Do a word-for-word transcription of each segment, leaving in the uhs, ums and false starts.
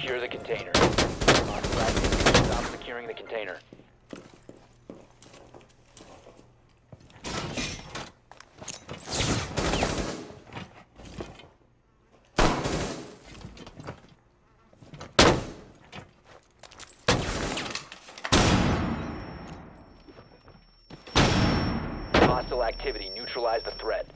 Secure the container. Stop securing the container. Hostile activity. Neutralize the threat.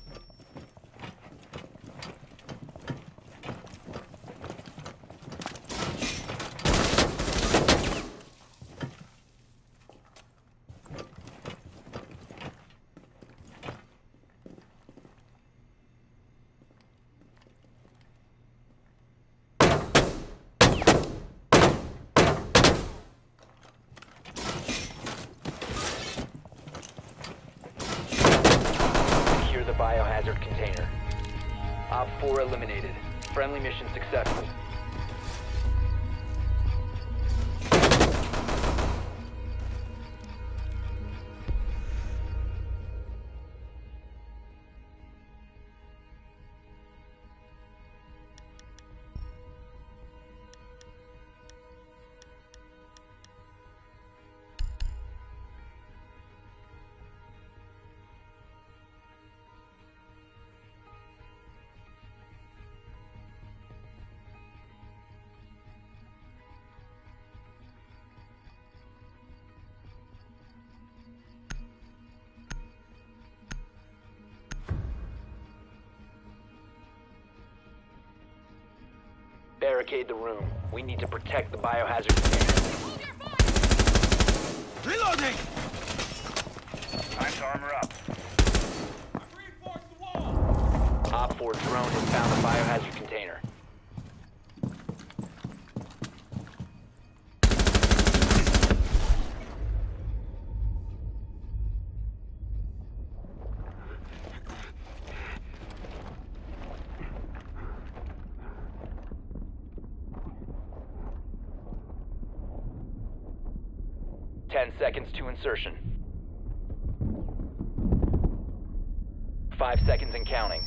Biohazard container. Op four eliminated. Friendly mission successful. Barricade the room. We need to protect the biohazard container. Reloading! Time to armor up. Reinforce the wall! Op four drone has found the biohazard container. Ten seconds to insertion. Five seconds and counting.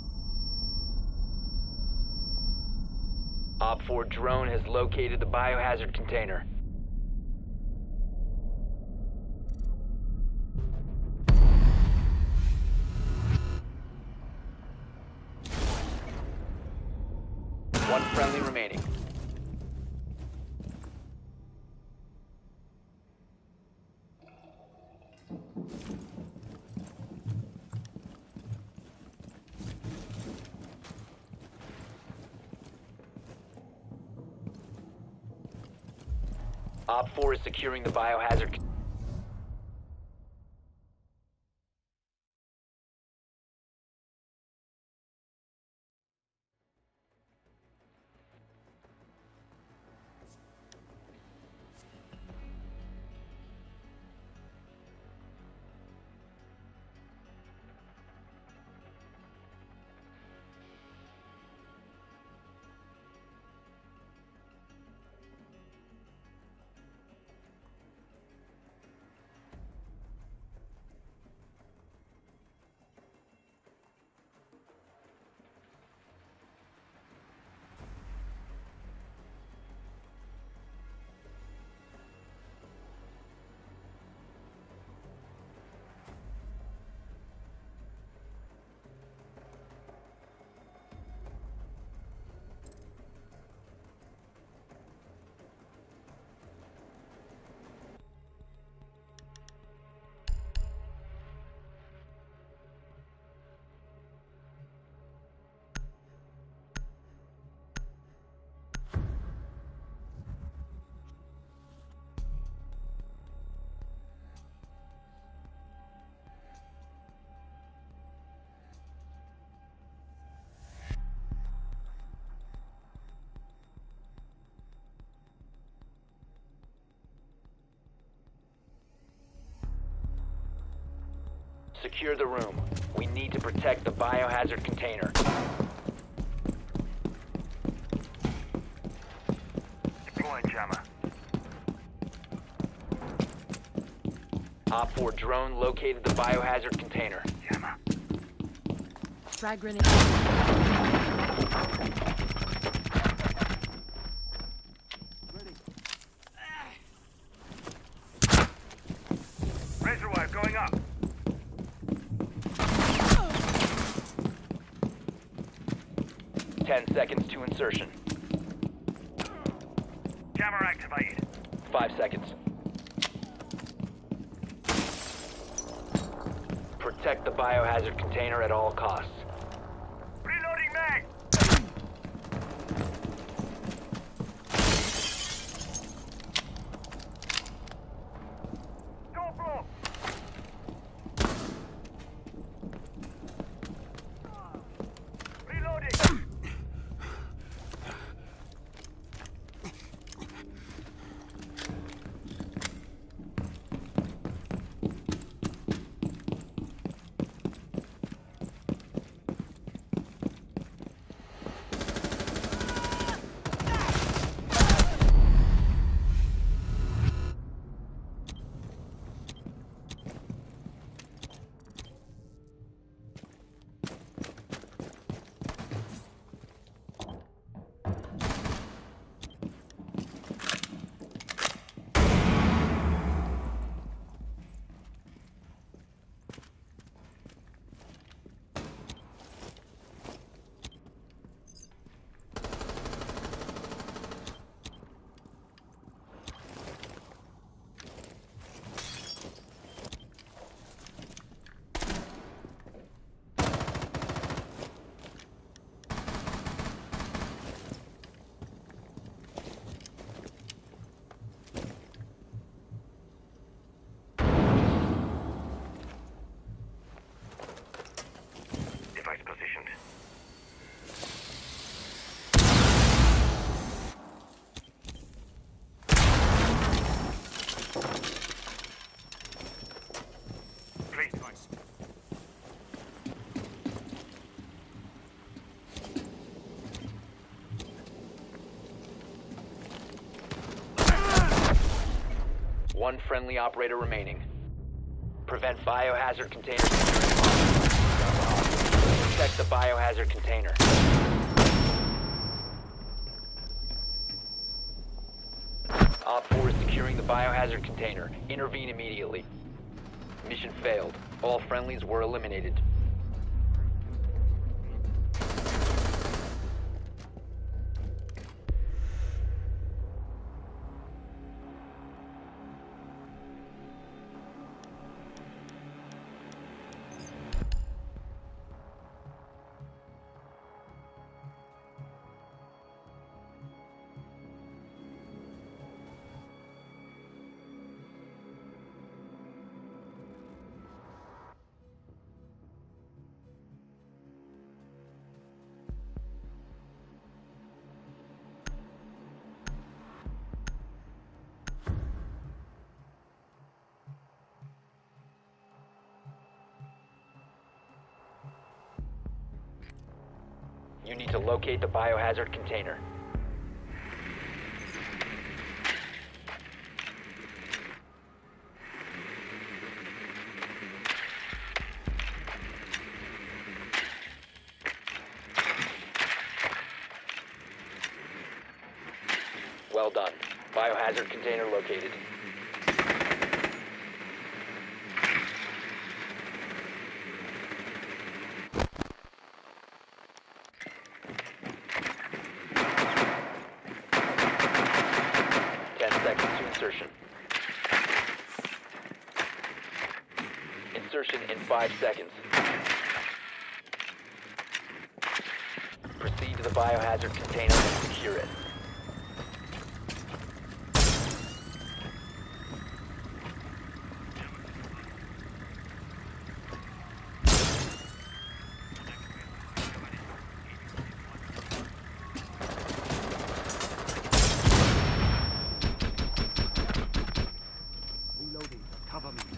Op four drone has located the biohazard container. One friendly remaining. Op four is securing the biohazard. Secure the room. We need to protect the biohazard container. Deploying jammer. Op four drone located the biohazard container. Jammer. Frag grenade. insertion. Jammer activated. Five seconds. Protect the biohazard container at all costs. Reloading mag! Door blocked! Reloading! Device positioned. Place device. One friendly operator remaining. Prevent biohazard containers from entering. Protect the biohazard container. Op four is securing the biohazard container. Intervene immediately. Mission failed. All friendlies were eliminated. You need to locate the biohazard container. Well done. Biohazard container located. Ten seconds to insertion. Insertion in five seconds. Proceed to the biohazard container and secure it. Reloading. Cover me.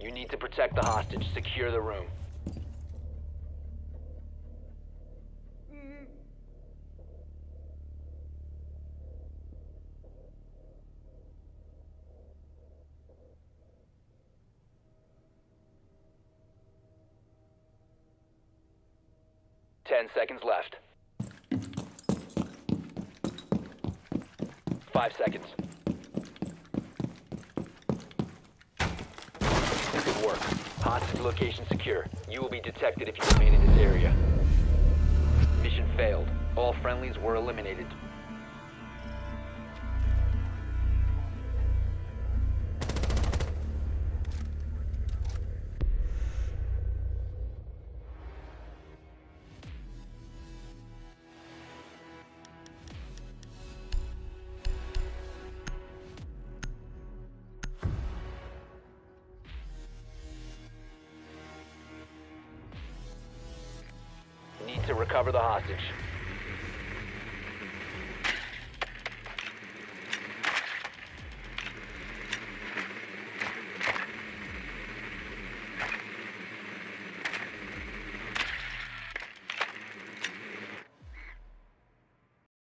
You need to protect the hostage. Secure the room. Ten seconds left. Five seconds. Good work. Hostage location secure. You will be detected if you remain in this area. Mission failed. All friendlies were eliminated. Need to recover the hostage.